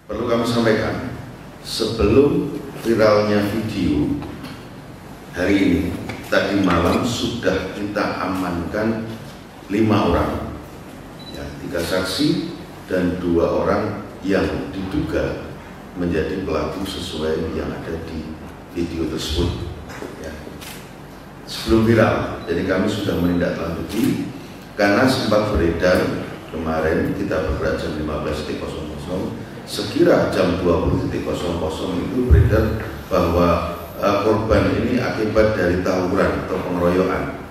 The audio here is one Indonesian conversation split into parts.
perlu kami sampaikan, sebelum viralnya video hari ini, tadi malam sudah kita amankan 5 orang, ya, 3 saksi dan 2 orang yang diduga menjadi pelaku sesuai yang ada di video tersebut. Ya. Sebelum viral, jadi kami sudah menindaklanjuti karena sempat beredar kemarin kita bergerak jam 15.00, sekira jam 20.00 itu beredar bahwa korban ini akibat dari tawuran atau pengeroyokan,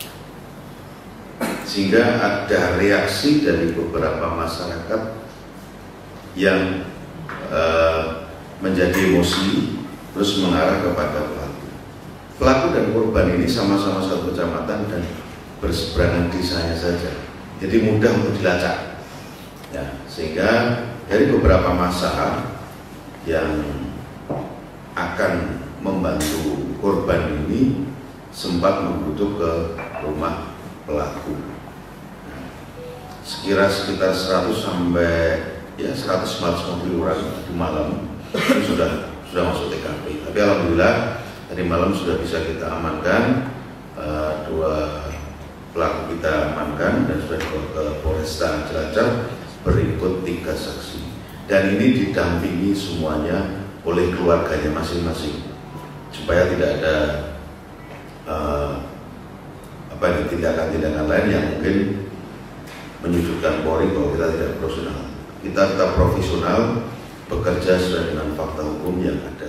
sehingga ada reaksi dari beberapa masyarakat yang menjadi emosi terus mengarah kepada pelaku. Pelaku dan korban ini sama-sama satu kecamatan dan berseberangan desanya saja, jadi mudah untuk dilacak, ya, sehingga dari beberapa masa yang akan membantu korban ini sempat membutuh ke rumah pelaku. Sekira sekitar 100 sampai 150 orang di malam itu sudah masuk TKP. Tapi alhamdulillah tadi malam sudah bisa kita amankan, 2 pelaku kita amankan dan sudah dibawa ke Polresta Cilacap, berikut 3 saksi. Dan ini didampingi semuanya oleh keluarganya masing-masing, supaya tidak ada tindakan-tindakan lain yang mungkin menyudutkan Polri bahwa kita tidak profesional. Kita tetap profesional, bekerja sesuai dengan fakta hukum yang ada.